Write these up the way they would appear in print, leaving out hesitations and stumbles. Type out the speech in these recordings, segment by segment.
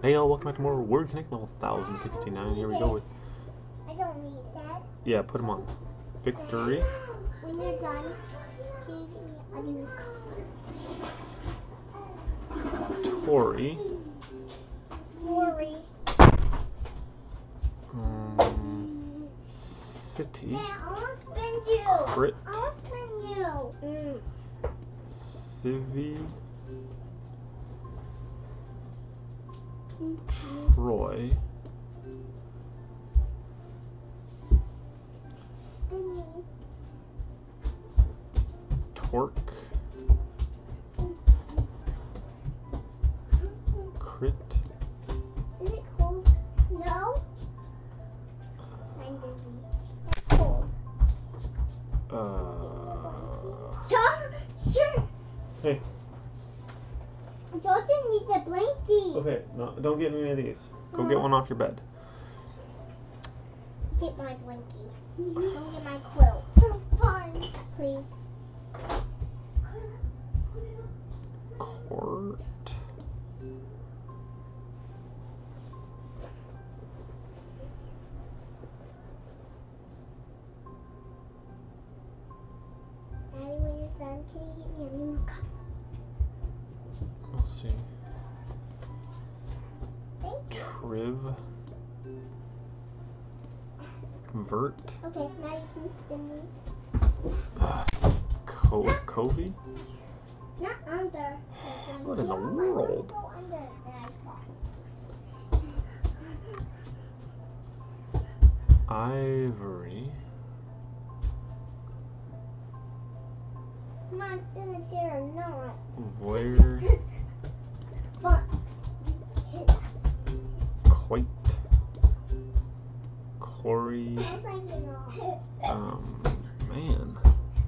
Hey y'all, welcome back to more Word Connect level 1069. Here we go with... I don't need that. Yeah, put them on. Victory. When you're done, a new Tori. Tori. City. Hey, I want to spin you. Crit. I want to spin you. Civi. Troy. Torque. Crit. Is it cold? No. I'm dizzy. Cold. Sure. Hey. Jordan needs a blankie. Okay, no, don't get any of these. Go get one off your bed. Get my blankie. Don't get my quilt. So fun. Please. Court. Daddy, when you're done, can you get me a new cup? We'll see. Thank you. Triv. Vert. Okay, now you can spin me. Covey. Not under. What in the world? Go under. Then I fall. Ivory. Come on, spin the chair or not. Where? Fun. Quite. Corey. That's like, you know. Man.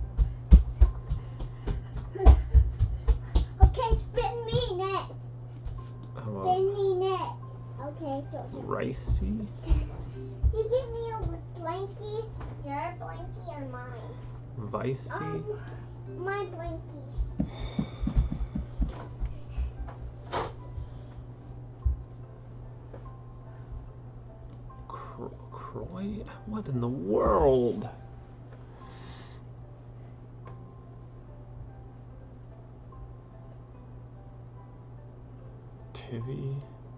Okay, spin me next. How about Spin me next. Okay, Georgia. Ricey? You give me a blankie. Your blankie or mine? Vicey? My blankie. Croy? What in the world? Tivy?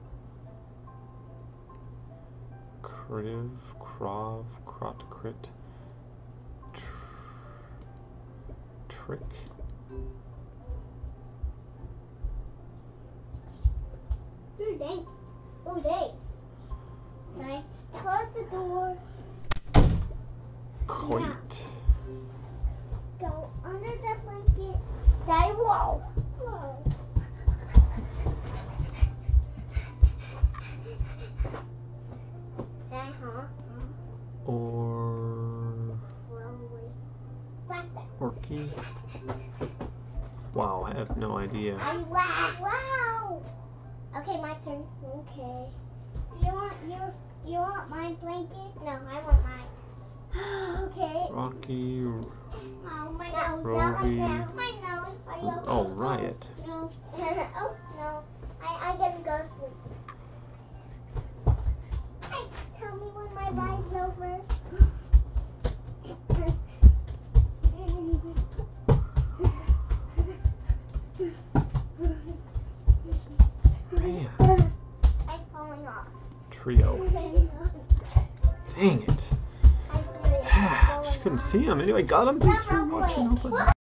Criv? Crov? Crot? Crit? Trick? Ooh, thanks. Ooh, thanks. Nice. Close the door. Coit? Go under the blanket. Stay low. Whoa. Or... Slowly. Faster. Orky? Wow, I have no idea. Wow. Okay, my turn. Okay. You want my blanket? No, I want mine. Okay. Rocky. Oh, my nose. Roby. My nose. Are you okay? Oh, Riot. No. Oh, no. I gotta go sleep. Hey, tell me when my ride's over. Man. I'm falling off. Trio. Dang it. I'm serious. Just couldn't see him. Anyway, got him. Thanks for watching.